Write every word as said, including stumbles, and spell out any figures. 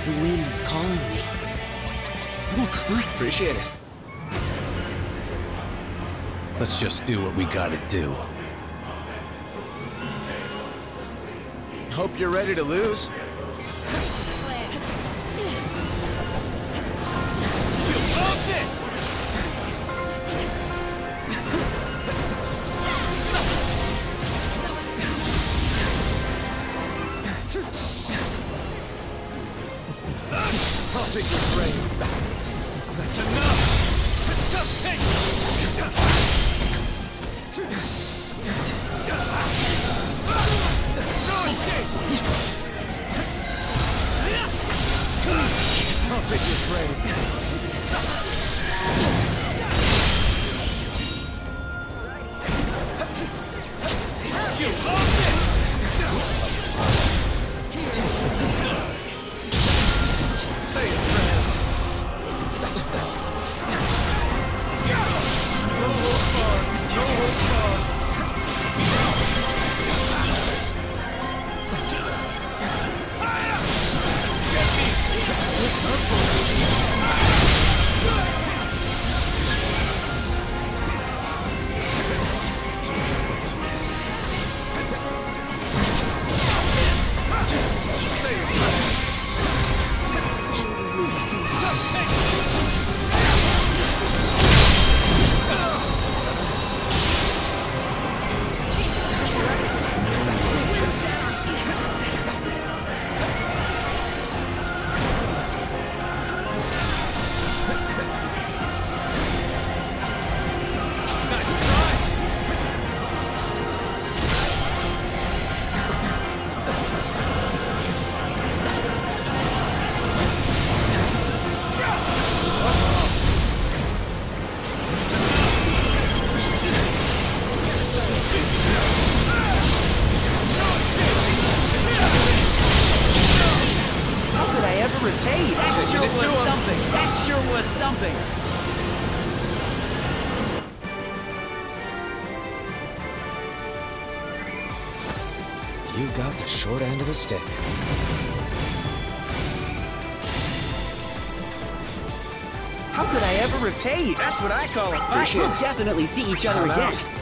The wind is calling me. Appreciate it. Let's just do what we gotta do. Hope you're ready to lose. This! I'll take your brain. That's enough! Just take it! No escape! I'll take your brain. You own this! Say it, friends. No holds barred. No holds barred. Say it, friends. Hey, that sure was something. That sure was something. You got the short end of the stick. How could I ever repay you? That's what I call it. All right, we'll definitely see each other again.